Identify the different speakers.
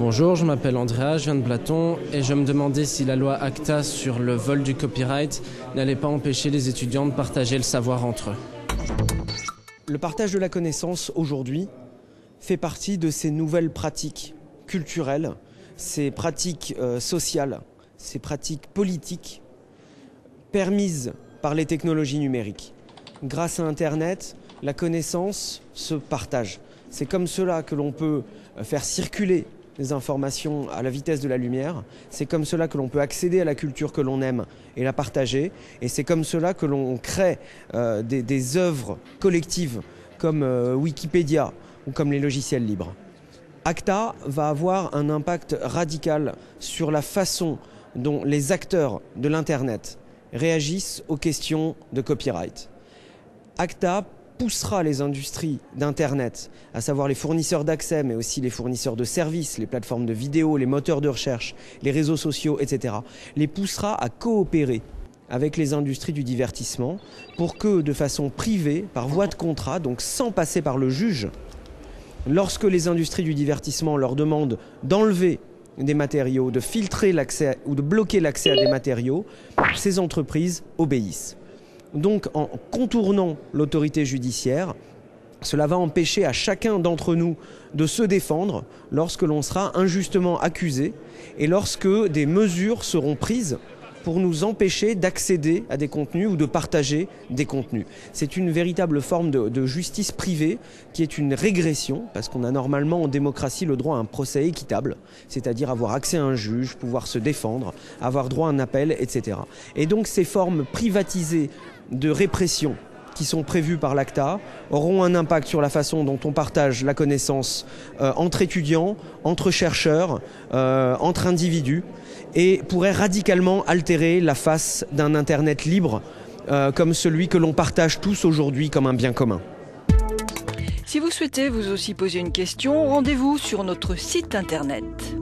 Speaker 1: Bonjour, je m'appelle Andrea, je viens de Blaton et je me demandais si la loi ACTA sur le vol du copyright n'allait pas empêcher les étudiants de partager le savoir entre eux.
Speaker 2: Le partage de la connaissance aujourd'hui fait partie de ces nouvelles pratiques culturelles, ces pratiques sociales, ces pratiques politiques permises par les technologies numériques. Grâce à Internet, la connaissance se partage. C'est comme cela que l'on peut faire circuler les informations à la vitesse de la lumière. C'est comme cela que l'on peut accéder à la culture que l'on aime et la partager. Et c'est comme cela que l'on crée des œuvres collectives comme Wikipédia ou comme les logiciels libres. ACTA va avoir un impact radical sur la façon dont les acteurs de l'Internet réagissent aux questions de copyright. ACTA poussera les industries d'Internet, à savoir les fournisseurs d'accès, mais aussi les fournisseurs de services, les plateformes de vidéo, les moteurs de recherche, les réseaux sociaux, etc., les poussera à coopérer avec les industries du divertissement pour que, de façon privée, par voie de contrat, donc sans passer par le juge, lorsque les industries du divertissement leur demandent d'enlever des matériaux, de filtrer l'accès ou de bloquer l'accès à des matériaux, ces entreprises obéissent. Donc, en contournant l'autorité judiciaire, cela va empêcher à chacun d'entre nous de se défendre lorsque l'on sera injustement accusé et lorsque des mesures seront prises pour nous empêcher d'accéder à des contenus ou de partager des contenus. C'est une véritable forme de justice privée qui est une régression, parce qu'on a normalement en démocratie le droit à un procès équitable, c'est-à-dire avoir accès à un juge, pouvoir se défendre, avoir droit à un appel, etc. Et donc ces formes privatisées de répression qui sont prévues par l'ACTA auront un impact sur la façon dont on partage la connaissance entre étudiants, entre chercheurs, entre individus, et pourraient radicalement altérer la face d'un Internet libre comme celui que l'on partage tous aujourd'hui comme un bien commun.
Speaker 3: Si vous souhaitez vous aussi poser une question, rendez-vous sur notre site internet.